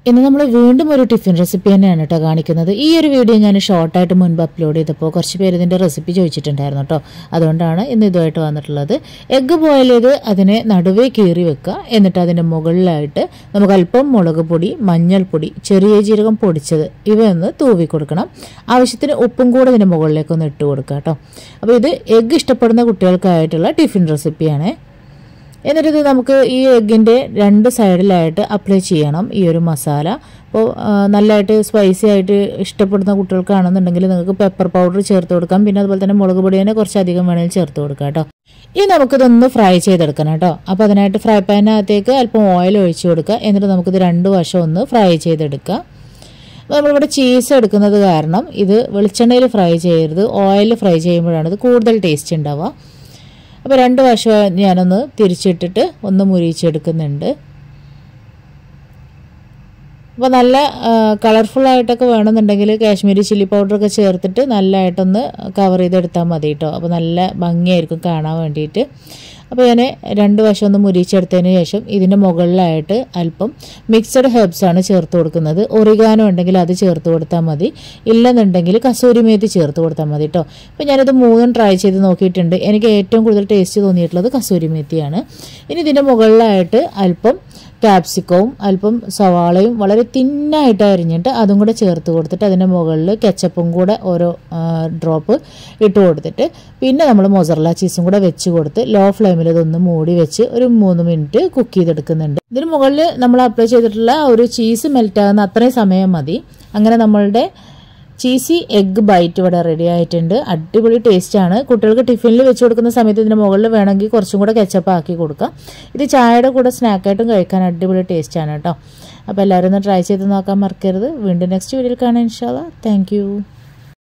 ഇന്ന് നമ്മൾ വീണ്ടും ഒരു ടിഫിൻ റെസിപ്പി തന്നെയാണ് കേട്ടോ കാണിക്കുന്നത്. ഈ ഒരു വീഡിയോ ഞാൻ ഷോർട്ടായിട്ട് മുൻപ് അപ്ലോഡ് ചെയ്തപ്പോൾ കുറച്ച് പേര് ഇതിൻ്റെ റെസിപ്പി ചോദിച്ചിട്ടുണ്ടായിരുന്നു കേട്ടോ. അതുകൊണ്ടാണ് ഇന്ന് ഇതുമായിട്ട് വന്നിട്ടുള്ളത്. എഗ്ഗ് ബോയിൽ ചെയ്ത് അതിനെ നടുവേ കീറി വെക്കുക. എന്നിട്ട് അതിൻ്റെ മുകളിലായിട്ട് നമുക്ക് അല്പം മുളക് പൊടി, മഞ്ഞൾപ്പൊടി, ചെറിയ ജീരകം പൊടിച്ചത് ഇവയൊന്ന് തൂവി കൊടുക്കണം. ആവശ്യത്തിന് ഉപ്പും കൂടെ ഇതിൻ്റെ മുകളിലേക്കൊന്ന് ഇട്ട് കൊടുക്കുക കേട്ടോ. അപ്പോൾ ഇത് എഗ്ഗ് ഇഷ്ടപ്പെടുന്ന കുട്ടികൾക്കായിട്ടുള്ള ടിഫിൻ റെസിപ്പിയാണ്. എന്നിട്ട് ഇത് നമുക്ക് ഈ എഗ്ഗിൻ്റെ രണ്ട് സൈഡിലായിട്ട് അപ്ലൈ ചെയ്യണം ഈ ഒരു മസാല. അപ്പോൾ നല്ലതായിട്ട് സ്പൈസി ആയിട്ട് ഇഷ്ടപ്പെടുന്ന കുട്ടികൾക്കാണെന്നുണ്ടെങ്കിൽ നിങ്ങൾക്ക് പെപ്പർ പൗഡർ ചേർത്ത് കൊടുക്കാം. പിന്നെ അതുപോലെ തന്നെ മുളക് പൊടി തന്നെ കുറച്ചധികം വേണമെങ്കിൽ ചേർത്ത് കൊടുക്കാം കേട്ടോ. ഇനി നമുക്കിതൊന്ന് ഫ്രൈ ചെയ്തെടുക്കണം കേട്ടോ. അപ്പോൾ അതിനായിട്ട് ഫ്രൈ പാനിനകത്തേക്ക് അല്പം ഓയിൽ ഒഴിച്ചു കൊടുക്കുക. എന്നിട്ട് നമുക്കിത് രണ്ട് വശം ഒന്ന് ഫ്രൈ ചെയ്തെടുക്കുക. നമ്മളിവിടെ ചീസ് എടുക്കുന്നത് കാരണം ഇത് വെളിച്ചെണ്ണയിൽ ഫ്രൈ ചെയ്യരുത്, ഓയിലിൽ ഫ്രൈ ചെയ്യുമ്പോഴാണ് ഇത് കൂടുതൽ ടേസ്റ്റ് ഉണ്ടാവുക. അപ്പോൾ രണ്ട് വശം ഞാനൊന്ന് തിരിച്ചിട്ടിട്ട് ഒന്ന് മുരിച്ചെടുക്കുന്നുണ്ട്. അപ്പോൾ നല്ല കളർഫുള്ളായിട്ടൊക്കെ വേണമെന്നുണ്ടെങ്കിൽ കാശ്മീരി ചില്ലി പൗഡറൊക്കെ ചേർത്തിട്ട് നല്ലതായിട്ടൊന്ന് കവർ ചെയ്തെടുത്താൽ മതി കേട്ടോ. അപ്പോൾ നല്ല ഭംഗിയായിരിക്കും കാണാൻ വേണ്ടിയിട്ട്. അപ്പോൾ ഞാൻ രണ്ട് വശം ഒന്ന് മുരിച്ചെടുത്തതിന് ശേഷം ഇതിൻ്റെ മുകളിലായിട്ട് അല്പം മിക്സഡ് ഹെർബ്സാണ് ചേർത്ത് കൊടുക്കുന്നത്. ഒറിഗാനോ ഉണ്ടെങ്കിൽ അത് ചേർത്ത് കൊടുത്താൽ മതി, ഇല്ലെന്നുണ്ടെങ്കിൽ കസൂരി മേത്തി ചേർത്ത് കൊടുത്താൽ മതി കേട്ടോ. അപ്പോൾ ഞാനിത് മൂന്നും ട്രൈ ചെയ്ത് നോക്കിയിട്ടുണ്ട്. എനിക്ക് ഏറ്റവും കൂടുതൽ ടേസ്റ്റ് തോന്നിയിട്ടുള്ളത് കസൂരി മേത്തിയാണ്. ഇനി ഇതിൻ്റെ മുകളിലായിട്ട് അല്പം ക്യാപ്സിക്കവും അല്പം സവാളയും വളരെ തിന്നായിട്ട് അരിഞ്ഞിട്ട് അതും കൂടെ ചേർത്ത് കൊടുത്തിട്ട് അതിൻ്റെ മുകളിൽ കെച്ചപ്പും കൂടെ ഓരോ ഡ്രോപ്പ് ഇട്ട് കൊടുത്തിട്ട് പിന്നെ നമ്മൾ മൊസറല്ല ചീസും കൂടെ വെച്ച് കൊടുത്ത് ലോ ഫ്ലെയിമിൽ ഇതൊന്ന് മൂടി വെച്ച് ഒരു 3 മിനിറ്റ് കുക്ക് ചെയ്തെടുക്കുന്നുണ്ട്. ഇതിന് മുകളിൽ നമ്മൾ അപ്ലൈ ചെയ്തിട്ടുള്ള ഒരു ചീസ് മെൽറ്റാകുന്ന അത്രയും സമയം മതി. അങ്ങനെ നമ്മളുടെ ചീസി എഗ്ഗ് ബൈറ്റ് ഇവിടെ റെഡി ആയിട്ടുണ്ട്. അടിപൊളി ടേസ്റ്റാണ്. കുട്ടികൾക്ക് ടിഫിനിൽ വെച്ച് കൊടുക്കുന്ന സമയത്ത് ഇതിൻ്റെ മുകളിൽ വേണമെങ്കിൽ കുറച്ചും കൂടെ കെച്ചപ്പ് ആക്കി കൊടുക്കാം. ഇത് ചായയുടെ കൂടെ സ്നാക്കായിട്ടും കഴിക്കാൻ അടിപൊളി ടേസ്റ്റാണ് കേട്ടോ. അപ്പോൾ എല്ലാവരും ഒന്ന് ട്രൈ ചെയ്ത് നോക്കാൻ മറക്കരുത്. വീണ്ടും നെക്സ്റ്റ് വീഡിയോയിൽ കാണാം ഇൻഷാ അല്ലാഹ്. Thank you.